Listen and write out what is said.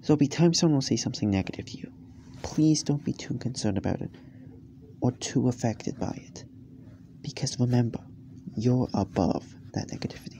There'll be times someone will say something negative to you. Please don't be too concerned about it or too affected by it. Because remember, you're above that negativity.